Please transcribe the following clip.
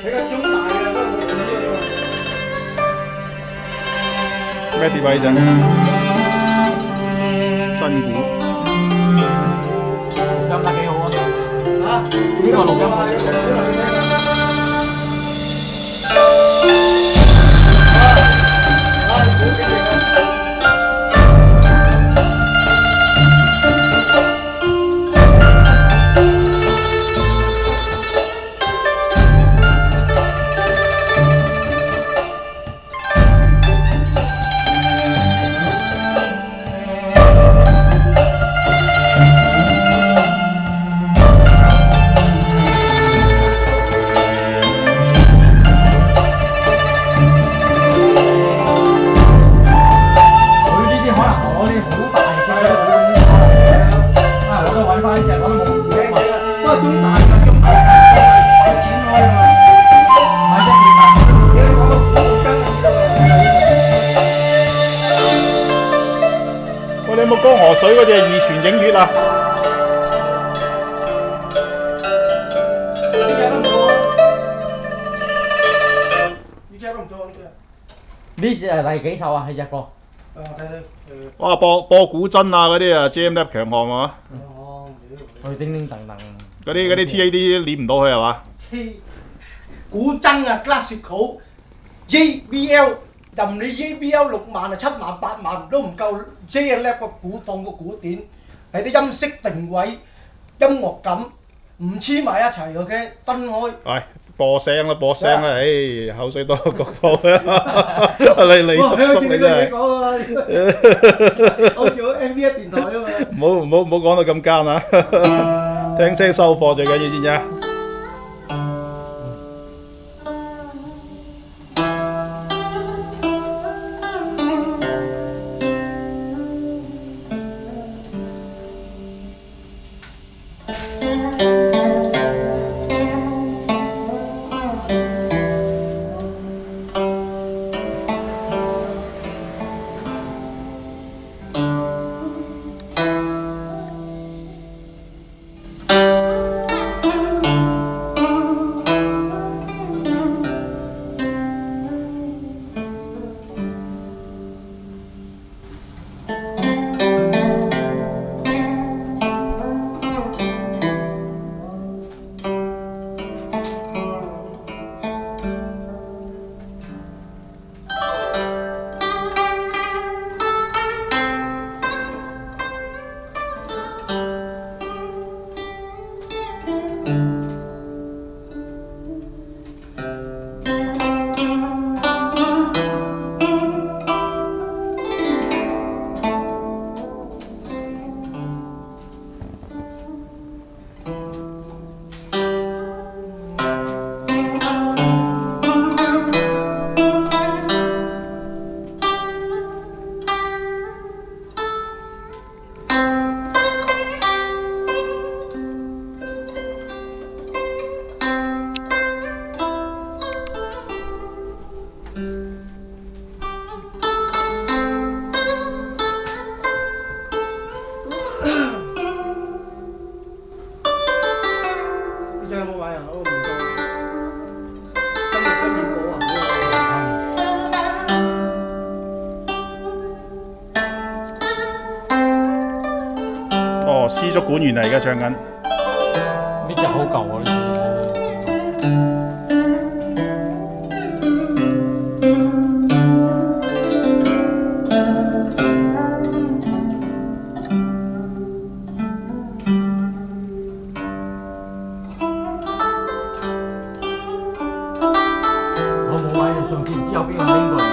比較中大嘅嗰個咩碟位啫？真鼓。 音得幾好啊！ 嚇， 呢個錄音好。 你有冇江河水嗰隻二泉映月啊？ 呢隻都唔錯啊！呢隻都唔錯， 呢隻係第幾首啊？呢隻歌？ 睇睇哇，播古箏啊嗰啲啊 ，Jam Lab 強項啊！ 哦， 佢叮叮噔噔。 嗰啲 TAD 練唔到佢係嘛？ 古箏啊 ，classical JBL。任你 JBL 6萬啊7萬8萬都唔夠 J-Lab 個鼓當個鼓點，係啲音色定位、音樂感唔黐埋一齊 ，OK， 分開。 喂，播聲啦，播聲啦，唉，口水多過局部啊！你叔叔你真係， 我做 NBA 電台啊嘛。 唔好講到咁奸啊！聽聲收貨最緊要知唔知啊？絲竹管弦嚟而家唱緊。 呢隻好舊啊！我冇買，上次唔知有邊個拎過嚟。